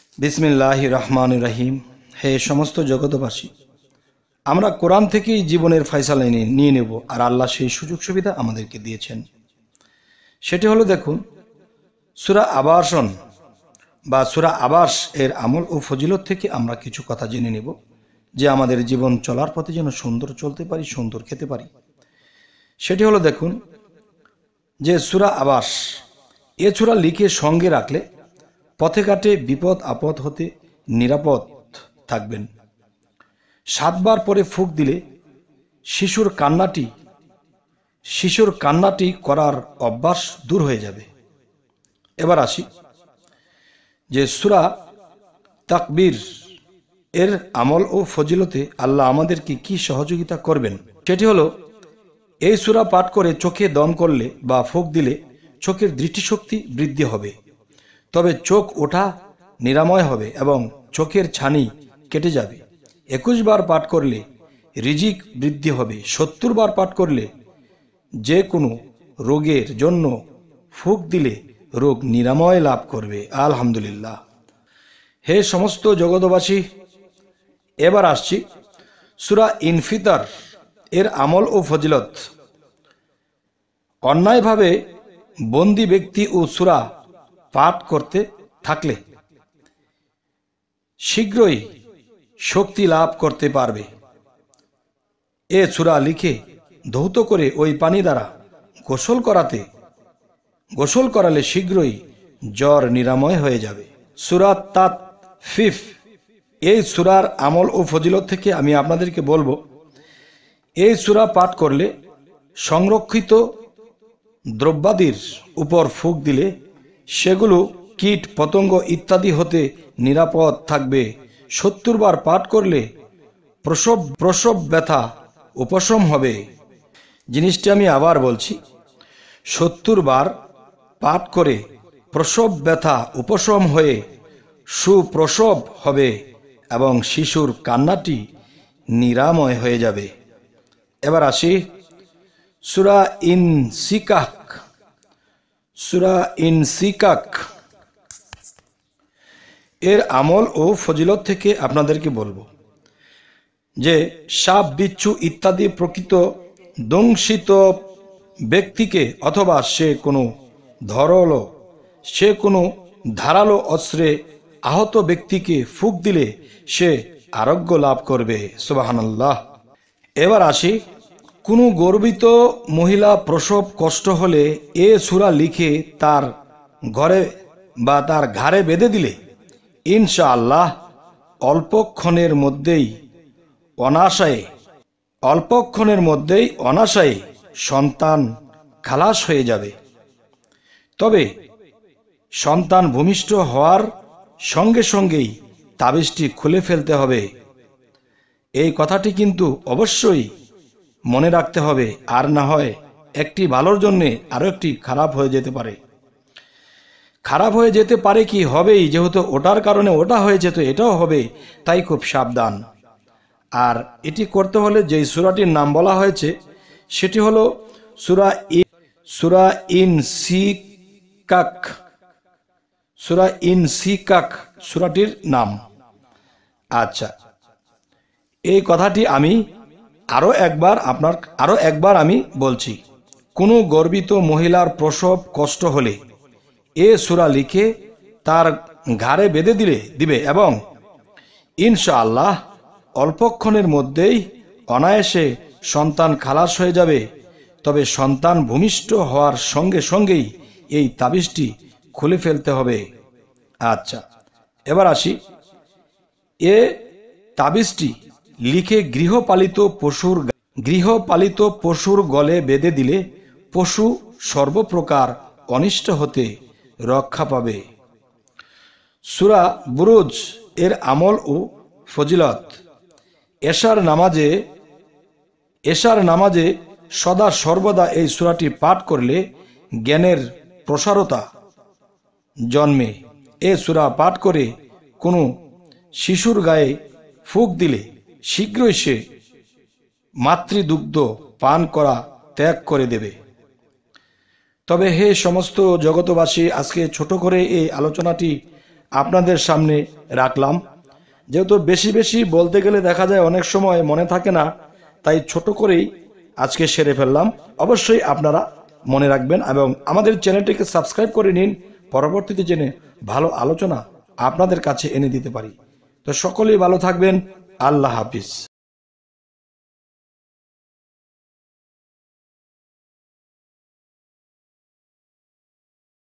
বিসমিল্লাহির রহমানির রহিম। হে সমস্ত জগতবাসী, আমরা কোরআন থেকেই জীবনের ফয়সালা নিয়ে নেব, আর আল্লাহ সেই সুযোগ সুবিধা আমাদেরকে দিয়েছেন। সেটি হলো, দেখুন, সূরা আবাসন বা সূরা আবাস এর আমল ও ফজিলত থেকে আমরা কিছু কথা জেনে নেব, যে আমাদের জীবন চলার পথে যেন সুন্দর চলতে পারি, সুন্দর খেতে পারি। সেটি হলো, দেখুন, যে সূরা আবাস এ সূরা লিখে সঙ্গে রাখলে পথে ঘাটে বিপদ আপদ হতে নিরাপদ থাকবেন। 7 বার পরে ফুঁক দিলে শিশুর কান্নাটি করার অভ্যাস দূর হয়ে যাবে। এবার আসি যে সূরা তাকবীর এর আমল ও ফজিলতে আল্লাহ আমাদেরকে কি সহযোগিতা করবেন। সেটি হলো, এই সূরা পাঠ করে চোখে দম করলে বা ফুঁক দিলে চোখের দৃষ্টিশক্তি বৃদ্ধি হবে, তবে চোখ ওঠা নিরাময় হবে এবং চোখের ছানি কেটে যাবে। 21 বার পাঠ করলে রিজিক বৃদ্ধি হবে। 70 বার পাঠ করলে যে কোনো রোগের জন্য ফুঁক দিলে রোগ নিরাময় লাভ করবে। আলহামদুলিল্লাহ। হে সমস্ত জগতবাসী, এবার আসছি সূরা ইনফিতার এর আমল ও ফজিলত। অন্যায়ভাবে বন্দী ব্যক্তি ও সূরা পাঠ করতে থাকলে শীঘ্রই শক্তি লাভ করতে পারবে। এ সূরা লিখে ধৌত করে ওই পানি দ্বারা গোসল করালে শীঘ্রই জ্বর নিরাময় হয়ে যাবে। সূরা তাতফিফ এই সূরার আমল ও ফজিলত থেকে আমি আপনাদেরকে বলবো, এই সূরা পাঠ করলে সংরক্ষিত দ্রব্যাদির উপর ফুঁক দিলে সেগুলো কীট পতঙ্গ ইত্যাদি হতে নিরাপদ থাকবে। 70 বার পাঠ করলে প্রসব ব্যথা উপশম হবে। জিনিসটি আমি আবার বলছি, 70 বার পাঠ করে প্রসব ব্যথা উপশম হয়ে সুপ্রসব হবে এবং শিশুর কান্নাটি নিরাময় হয়ে যাবে। এবার আসি সূরা ইনসিকাক এর আমল ও ফজিলত থেকে আপনাদেরকে বলবো, যে সাপ বিচ্ছু ইত্যাদি প্রকৃত দংশিত ব্যক্তিকে অথবা সে কোনো ধারালো অস্ত্রে আহত ব্যক্তিকে ফুঁক দিলে সে আরোগ্য লাভ করবে। সুবহানাল্লাহ। এবার আসি, কোনো গর্বিত মহিলা প্রসব কষ্ট হলে এ সূরা লিখে তার ঘরে বা তার ঘাড়ে বেঁধে দিলে ইনশাআল্লাহ অল্পক্ষণের মধ্যেই অনায়াসে সন্তান খালাস হয়ে যাবে। তবে সন্তান ভূমিষ্ঠ হওয়ার সঙ্গে সঙ্গেই তাবিজটি খুলে ফেলতে হবে। এই কথাটি কিন্তু অবশ্যই মনে রাখতে হবে, আর না হয় একটি ভালোর জন্যে আরো একটি খারাপ হয়ে যেতে পারে। কি হবেই, যেহেতু ওটার কারণে ওটা হয়েছে, তো এটাও হবে, তাই খুব সাবধান। আর এটি করতে হলে যেই সূরাটির নাম বলা হয়েছে সেটি হলো সূরা ইনসিকাক সূরাটির নাম। আচ্ছা, এই কথাটি আমি আরো একবার আমি বলছি। কোনো গর্বিত মহিলার প্রসব কষ্ট হলে এ সূরা লিখে তার ঘাড়ে বেঁধে দিবে এবং ইনশাআল্লাহ অল্পক্ষণের মধ্যেই অনায়াসে সন্তান খালাস হয়ে যাবে। তবে সন্তান ভূমিষ্ঠ হওয়ার সঙ্গে সঙ্গেই এই তাবিজটি খুলে ফেলতে হবে। আচ্ছা, এবার আসি, এ তাবিজটি লিখে গৃহপালিত পশুর গলে বেঁধে দিলে পশু সর্বপ্রকার অনিষ্ট হতে রক্ষা পাবে। সূরা বুরুজ এর আমল ও ফজিলত। এশার নামাজে সদা সর্বদা এই সূরাটি পাঠ করলে জ্ঞানের প্রসারতা জন্মে। এ সূরা পাঠ করে কোনো শিশুর গায়ে ফুঁক দিলে শীঘ্রই সে মাতৃদুগ্ধ পান করা ত্যাগ করে দেবে। তবে হে সমস্ত জগতবাসী, আজকে ছোট করে এই আলোচনাটি আপনাদের সামনে রাখলাম। যেহেতু বেশি বেশি বলতে গেলে দেখা যায় অনেক সময় মনে থাকে না, তাই ছোট করেই আজকে সেরে ফেললাম। অবশ্যই আপনারা মনে রাখবেন এবং আমাদের চ্যানেলটিকে সাবস্ক্রাইব করে নিন, পরবর্তীতে জেনে ভালো আলোচনা আপনাদের কাছে এনে দিতে পারি। তো সকলেই ভালো থাকবেন। আল্লাহ হাফিজ।